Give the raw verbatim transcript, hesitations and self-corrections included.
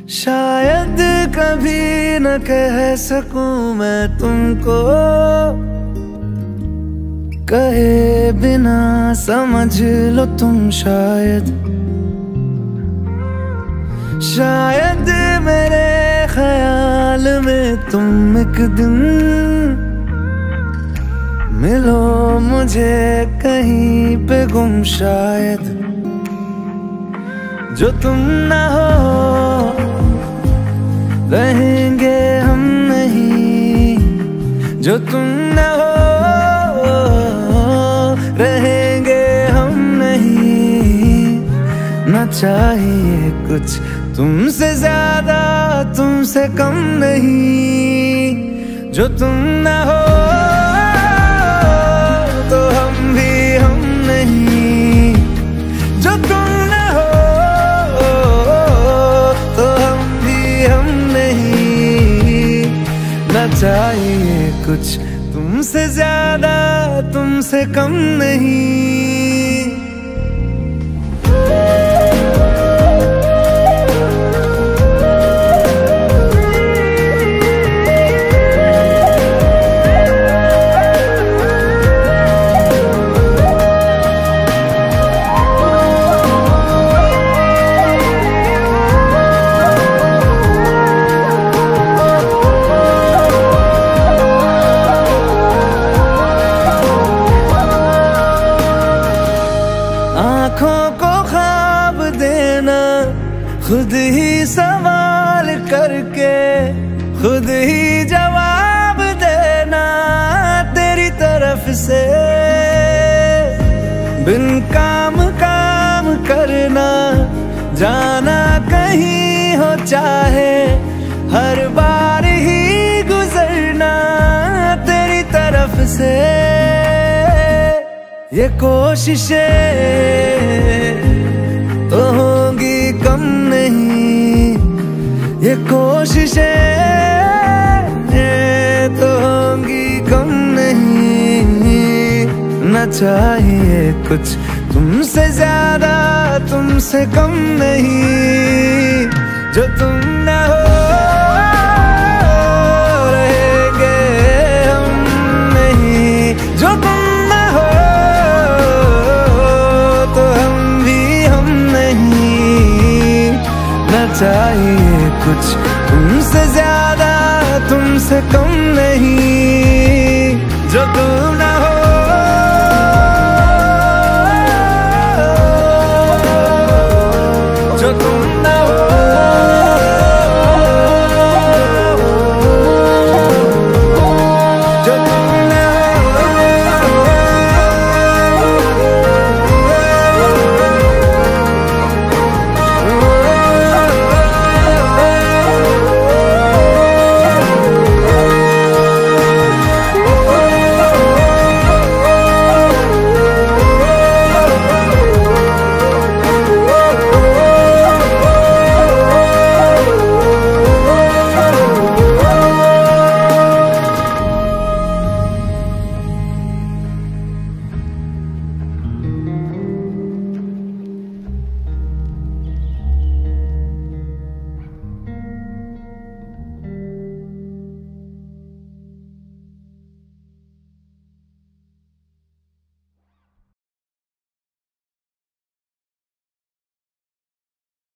शायद कभी न कह सकूं मैं तुमको, कहे बिना समझ लो तुम शायद। शायद मेरे ख्याल में तुम एक दिन मिलो मुझे कहीं पे गुम शायद। जो तुम ना हो रहेंगे हम नहीं, जो तुम ना हो रहेंगे हम नहीं। ना चाहिए कुछ तुमसे ज्यादा तुमसे कम नहीं। जो तुम ना हो तो हम भी हम नहीं, जो तुम ना हो तो हम भी हम नहीं। ना चाहिए कुछ तुमसे ज्यादा तुमसे कम नहीं। आँखों को ख्वाब देना खुद ही सवाल करके, खुद ही जवाब देना तेरी तरफ से। बिन काम काम करना जाना कहीं हो चाहे, हर बार ही गुजरना तेरी तरफ से। ये कोशिशें तो होंगी कम नहीं, ये कोशिशें तो होंगी कम नहीं। ना चाहिए कुछ तुमसे ज्यादा तुमसे कम नहीं। जो तुम ना हो रहेंगे हम नहीं, जो तुम चाहिए कुछ तुमसे ज्यादा तुमसे कम नहीं। जो तुम ना हो